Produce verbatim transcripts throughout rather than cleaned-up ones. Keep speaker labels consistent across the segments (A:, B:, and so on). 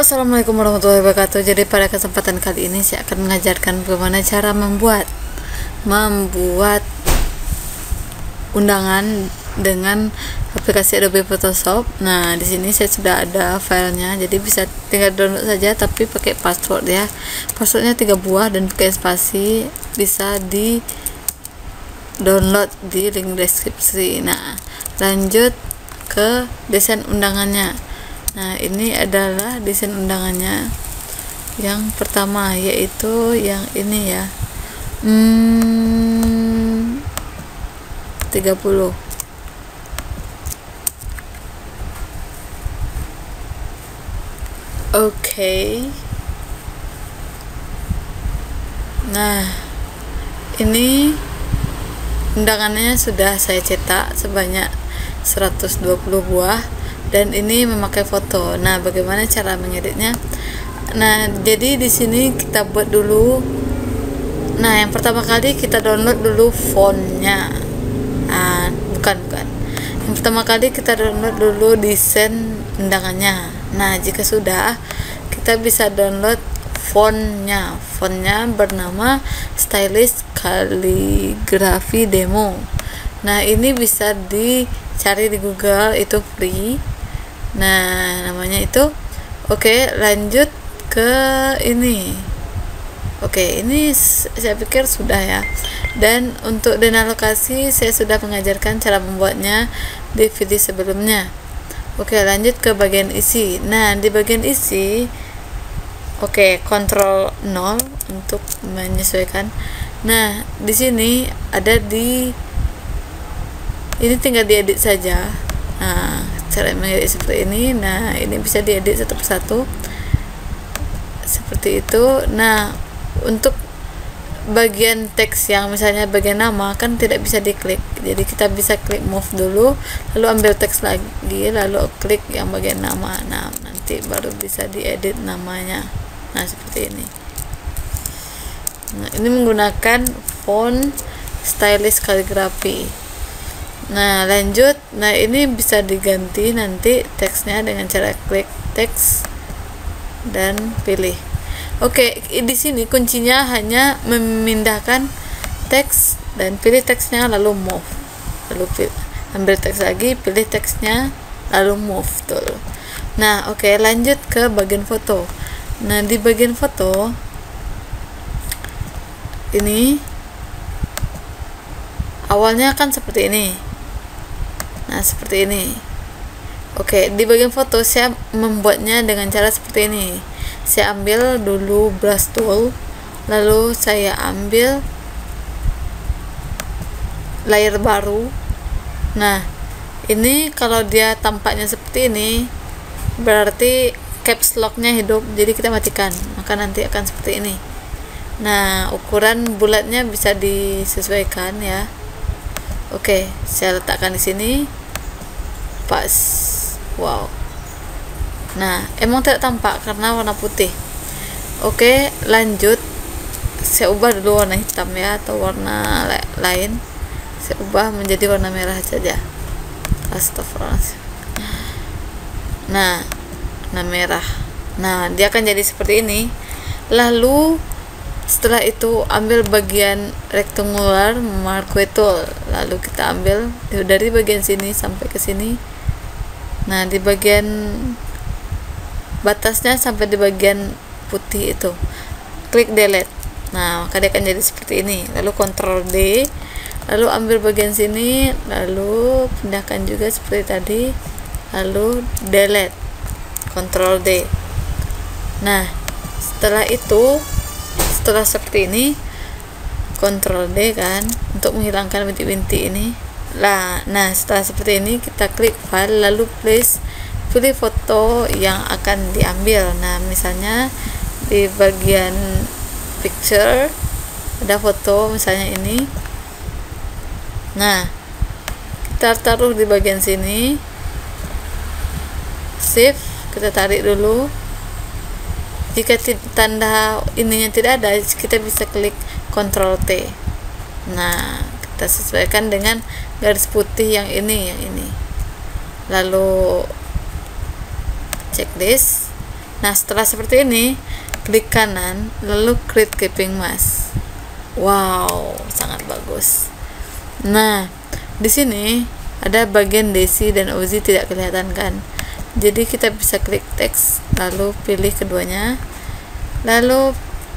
A: Assalamualaikum warahmatullahi wabarakatuh. Jadi pada kesempatan kali ini saya akan mengajarkan bagaimana cara membuat membuat undangan dengan aplikasi Adobe Photoshop. Nah, di sini saya sudah ada filenya, jadi bisa tinggal download saja, tapi pakai password ya. Passwordnya tiga buah dan pakai spasi. Bisa di download di link deskripsi. Nah, lanjut ke desain undangannya. Nah, ini adalah desain undangannya yang pertama, yaitu yang ini ya, hmm, tiga puluh. Oke, okay. Nah, ini undangannya sudah saya cetak sebanyak seratus dua puluh buah, dan ini memakai foto. Nah, bagaimana cara mengeditnya? Nah, jadi di sini kita buat dulu. Nah, yang pertama kali kita download dulu fontnya. Ah, bukan bukan. Yang pertama kali kita download dulu desain undangannya. Nah, jika sudah, kita bisa download fontnya. Fontnya bernama Stylish Calligraphy Demo. Nah, ini bisa dicari di Google, itu free. Nah, namanya itu. Oke, lanjut ke ini. Oke, ini saya pikir sudah ya. Dan untuk dana lokasi saya sudah mengajarkan cara membuatnya di video sebelumnya. Oke, lanjut ke bagian isi. Nah, di bagian isi, oke, kontrol nol untuk menyesuaikan. Nah, di sini ada di ini tinggal diedit saja. Nah, cara mengedit seperti ini. Nah, ini bisa diedit satu persatu seperti itu. Nah, untuk bagian teks yang misalnya bagian nama kan tidak bisa diklik, jadi kita bisa klik move dulu, lalu ambil teks lagi, lalu klik yang bagian nama. Nah, nanti baru bisa diedit namanya. Nah, seperti ini. Nah, ini menggunakan font Stylish Calligraphy. Nah, lanjut. Nah, ini bisa diganti nanti teksnya dengan cara klik teks dan pilih. Oke, di sini kuncinya hanya memindahkan teks dan pilih teksnya lalu move. Lalu pilih, ambil teks lagi, pilih teksnya lalu move tuh. Nah, oke, lanjut ke bagian foto. Nah, di bagian foto ini awalnya kan seperti ini. Nah, seperti ini. Oke, di bagian foto saya membuatnya dengan cara seperti ini. Saya ambil dulu brush tool, lalu saya ambil layer baru. Nah, ini kalau dia tampaknya seperti ini, berarti caps lock-nya hidup, jadi kita matikan, maka nanti akan seperti ini. Nah, ukuran bulatnya bisa disesuaikan ya. Oke, saya letakkan di sini. Pas. Wow. Nah, emang tidak tampak karena warna putih. Oke, lanjut. Saya ubah dulu warna hitam ya, atau warna lain. Saya ubah menjadi warna merah saja. Astagfirullahaladzim. Nah, warna merah. Nah, dia akan jadi seperti ini. Lalu setelah itu ambil bagian rectangular marquee tool, lalu kita ambil dari bagian sini sampai ke sini. Nah, di bagian batasnya sampai di bagian putih itu, klik delete. Nah, maka dia akan jadi seperti ini. Lalu kontrol D, lalu ambil bagian sini, lalu pindahkan juga seperti tadi, lalu delete, kontrol D. Nah, setelah itu, setelah seperti ini, kontrol D kan untuk menghilangkan bintik-bintik ini lah. Nah, setelah seperti ini kita klik file, lalu please pilih foto yang akan diambil. Nah, misalnya di bagian picture ada foto misalnya ini. Nah, kita taruh di bagian sini, save, kita tarik dulu. Jika tanda ininya tidak ada, kita bisa klik kontrol T. Nah, kita sesuaikan dengan garis putih yang ini, yang ini. Lalu checklist, Nah, setelah seperti ini, klik kanan lalu create clipping mask. Wow, sangat bagus. Nah, di sini ada bagian Desi dan Uzi tidak kelihatan kan, jadi kita bisa klik teks lalu pilih keduanya, lalu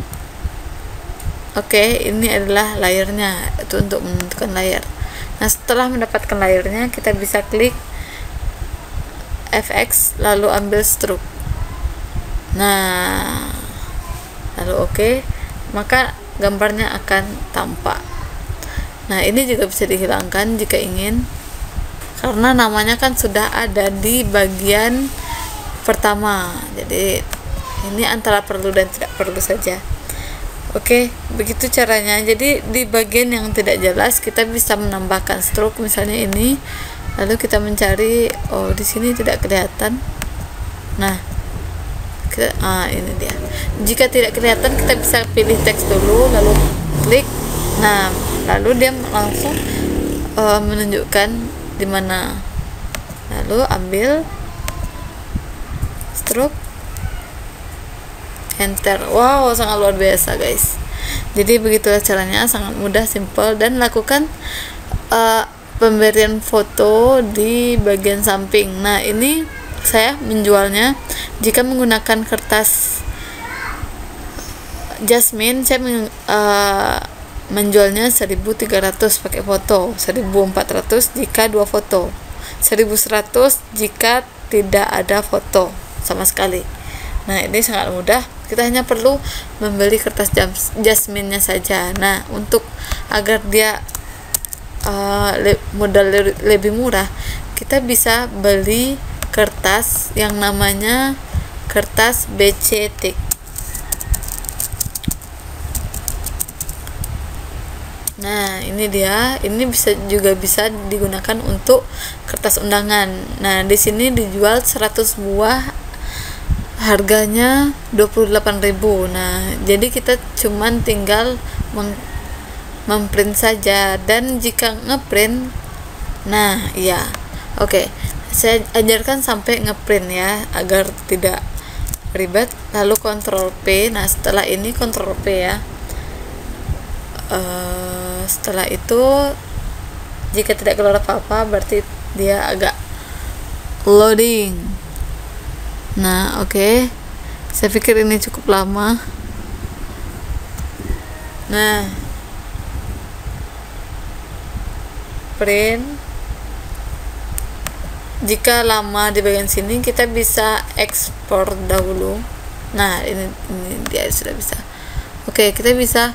A: oke, okay, ini adalah layarnya, itu untuk menentukan layar. Nah, setelah mendapatkan layarnya, kita bisa klik F X lalu ambil stroke. Nah, lalu oke, okay, maka gambarnya akan tampak. Nah, ini juga bisa dihilangkan jika ingin, karena namanya kan sudah ada di bagian pertama. Jadi ini antara perlu dan tidak perlu saja. Oke, begitu caranya. Jadi di bagian yang tidak jelas kita bisa menambahkan stroke, misalnya ini, lalu kita mencari, oh di sini tidak kelihatan. Nah, kita, ah ini dia. Jika tidak kelihatan, kita bisa pilih teks dulu lalu klik. Nah, lalu dia langsung uh, menunjukkan di mana. Lalu ambil stroke, enter. Wow, sangat luar biasa guys. Jadi begitulah caranya, sangat mudah, simple, dan lakukan uh, pemberian foto di bagian samping. Nah, ini saya menjualnya jika menggunakan kertas Jasmine, saya men, uh, menjualnya seribu tiga ratus pakai foto, seribu empat ratus jika dua foto, seribu seratus jika tidak ada foto sama sekali. Nah, ini sangat mudah, kita hanya perlu membeli kertas Jasmine-nya saja. Nah, untuk agar dia uh, le modal le lebih murah, kita bisa beli kertas yang namanya kertas B C T. Nah, ini dia. Ini bisa juga bisa digunakan untuk kertas undangan. Nah, di sini dijual seratus buah, harganya dua puluh delapan ribu. Nah, jadi kita cuman tinggal memprint saja, dan jika ngeprint, nah iya, oke, okay. Saya ajarkan sampai ngeprint ya, agar tidak ribet. Lalu kontrol P. Nah, setelah ini kontrol P ya. Uh, setelah itu jika tidak keluar apa-apa, berarti dia agak loading. Nah, oke, okay. Saya pikir ini cukup lama. Nah, print. Jika lama di bagian sini, kita bisa ekspor dahulu. Nah, ini, ini dia sudah bisa. Oke, okay, kita bisa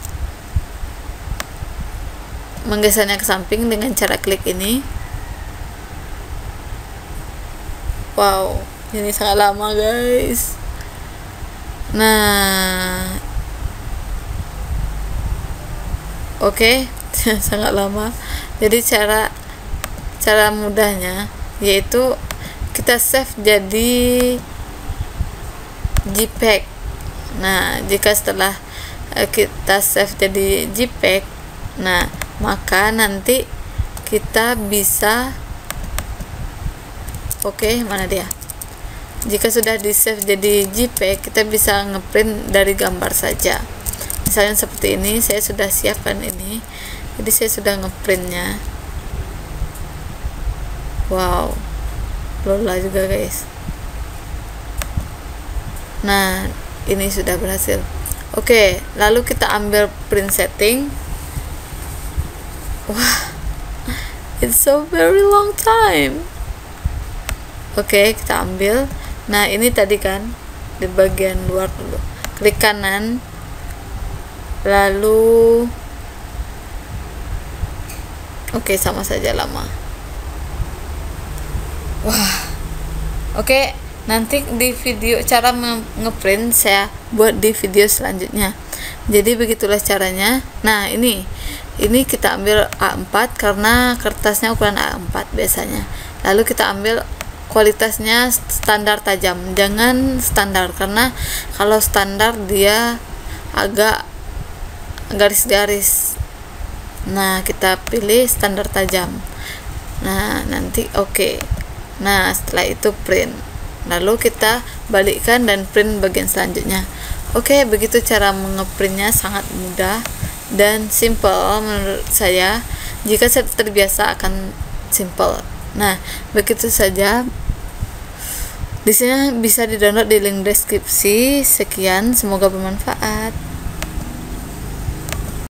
A: menggesernya ke samping dengan cara klik ini. Wow, ini sangat lama guys. Nah, oke, okay. Sangat lama. Jadi cara cara mudahnya yaitu kita save jadi JPEG. Nah, jika setelah kita save jadi JPEG, nah maka nanti kita bisa, oke, okay, mana dia, jika sudah di save jadi JPEG, kita bisa ngeprint dari gambar saja. Misalnya seperti ini, saya sudah siapkan ini, jadi saya sudah ngeprintnya. Wow, lola juga guys. Nah, ini sudah berhasil. Oke, okay, lalu kita ambil print setting. Wah, it's so very long time. Oke, okay, kita ambil. Nah, ini tadi kan di bagian luar dulu. Klik kanan, lalu oke, okay, sama saja lama. Wah, oke, okay, nanti di video cara ngeprint saya buat di video selanjutnya. Jadi begitulah caranya. Nah, ini ini kita ambil A empat karena kertasnya ukuran A empat biasanya. Lalu kita ambil kualitasnya standar tajam, jangan standar, karena kalau standar dia agak garis-garis. Nah, kita pilih standar tajam. Nah, nanti oke. Okay. Nah, setelah itu print. lalu kita balikkan dan print bagian selanjutnya. Oke, begitu cara mengeprintnya, sangat mudah dan simple menurut saya. Jika saya terbiasa akan simple. Nah, begitu saja. Di sini bisa di-download di link deskripsi. Sekian, semoga bermanfaat.